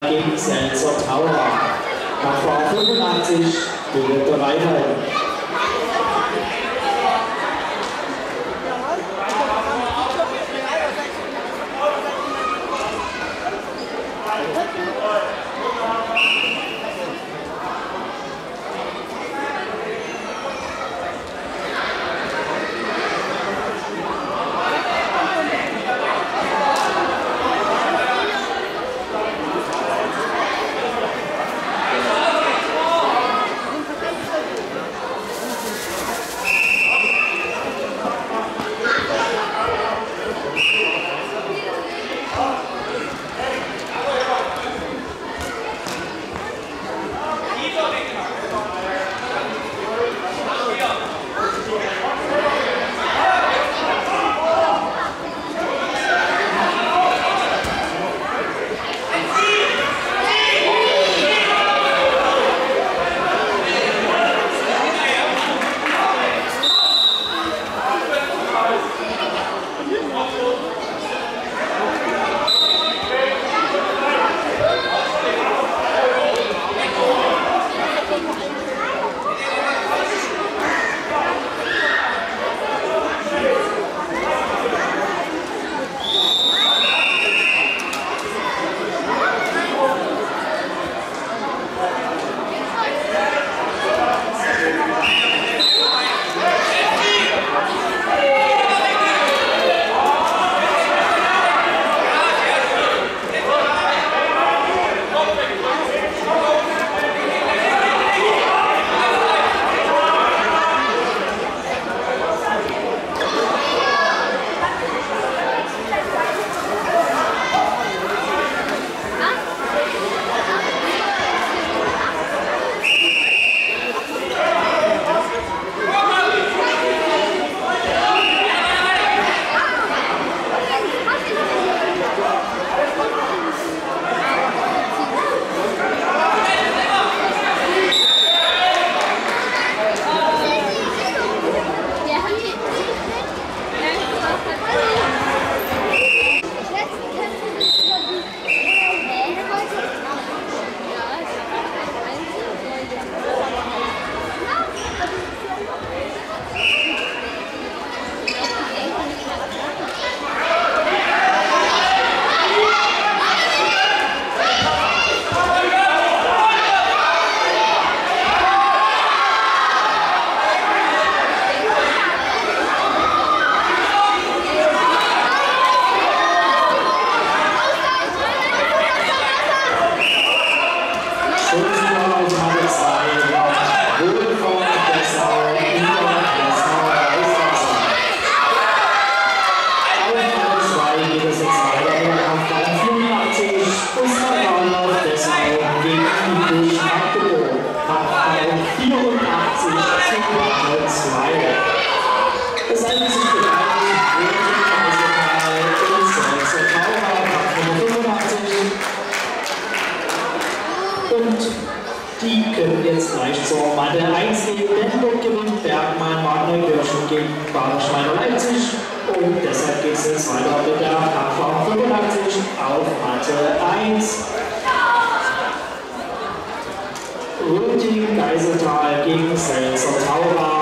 gegen Selzer Tauer. KV 85 bildet der Weiterhin. Die können jetzt gleich zur Matte 1 gehen, denn dort gewinnt Bergmann Wagner Kirchen gegen Baderschweiner Leipzig und deshalb geht es jetzt weiter mit der KV 85 auf Matte 1. Röting Geiseltal gegen Selzer Tauer.